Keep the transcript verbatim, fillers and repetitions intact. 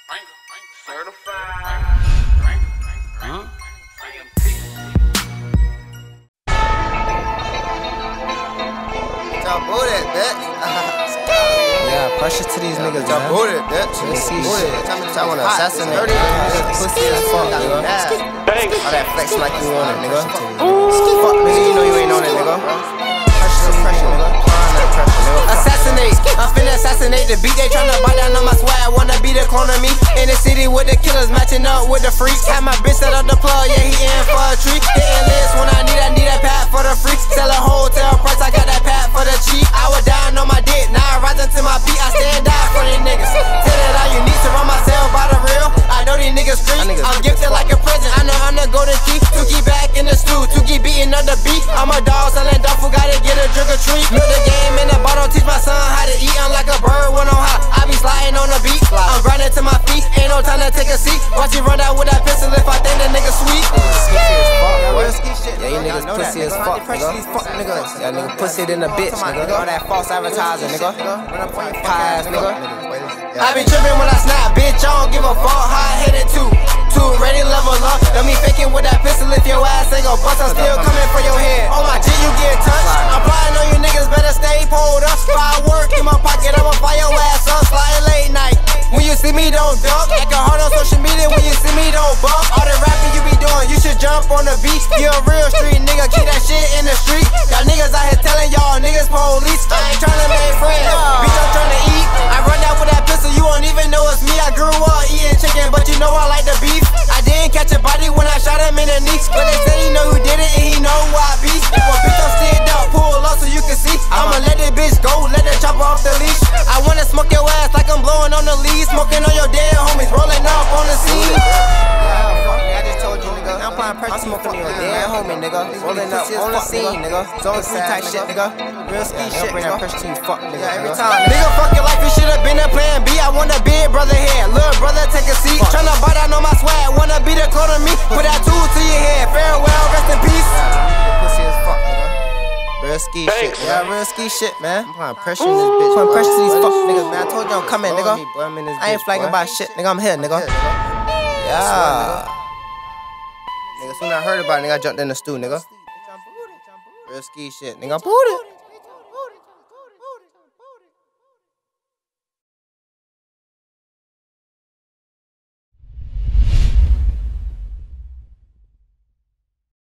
Certified. Huh? Y'all booted, bitch. Yeah, pressure to these niggas, Y'all man. booted, bitch. Let's see shit. Y'all wanna assassinate. Pussy as fuck, nigga. All that flex like you want it, nigga. Fuck, nigga, you know you ain't on it, nigga. Pressure to pressure, nigga. Assassinate, I'm finna assassinate the beat. They tryna bite down on my swag, wanna be the clone of me. In the city with the killers, matching up with the freaks. Had my bitch set up the plug, yeah, he in for a treat. Hitting list when I need, I need that pad for the freaks. Sell a hotel price, I got that pad for the cheap. I was down on my dick, now I rise to my feet. I stand down for these niggas. Tell it all you need to run myself by the real. I know these niggas street, I'm gifted like a present. I know I'm the golden key. Tuki back in the stew, Tuki beating on the beat. I'm a dog selling duffel, gotta get a drink or treat. Look the game in the bottle, teach my son how to eat. I'm like a bird when on high, I be sliding on the beat. I'm grinding to my feet, ain't no time to take a seat. Watch you run out with that pistol if I think the nigga sweet. Yeah, you niggas pussy as fuck, nigga. Yeah, nigga pussy than a bitch, nigga. All that false advertising, nigga. Pie ass, nigga. I be tripping when I snap, bitch. I don't give a fuck how I hit it too. Too ready, level up. Don't be faking with that pistol if your ass ain't gon' bust. I'm still coming for your head. On my G, you get touched. I'm plotting on you niggas, better stay pulled up. Firework in my pocket, I'ma fire your ass up. Sliding late night. When you see me, don't duck. Acting hard on social media. When you see me, don't bump. All the rapping you be doing, you should jump on the beat. You a real street nigga, keep that shit in the street. Y'all niggas out here telling y'all niggas police. I ain't tryna make friends, bitch, I'm tryna eat. I run out with that pistol, you won't even know it's me. I grew up eating chicken, but you know I like the beef. I didn't catch a body when I shot him in the knee, but they say he know who did it and he know who I be. Well, bitch, I'm stand up, pull up so you can see. I'ma let that bitch go, let that chopper off the leash. I wanna smoke your ass like I'm blowing on the leaves, smoking on your dead homies, rolling up on the scene. I just told you, nigga. I'm applying pressure, I'm smoking on your dead homie, nigga. Rolling up on the scene, nigga. Zone three type shit, nigga. Real ski shit, bring that pressure to you, fuck, nigga. Every time, nigga, fuck your life, you should've been a plan B. I want a big brother here, little brother take a seat. Tryna bite down on my swag, wanna be the clone of me. Put that tool to your head, farewell, rest in peace. Pussy as fuck, nigga. Real ski shit, yeah, real ski shit, man. I'm applying pressure in this bitch. Putting pressure to these fuck niggas, man. I told you I'm coming, nigga. I ain't flagging by shit, nigga. I'm here, nigga. Yeah. Nigga, soon I heard about it, nigga, I jumped in the stew, nigga. Real ski shit, nigga. I'm booted.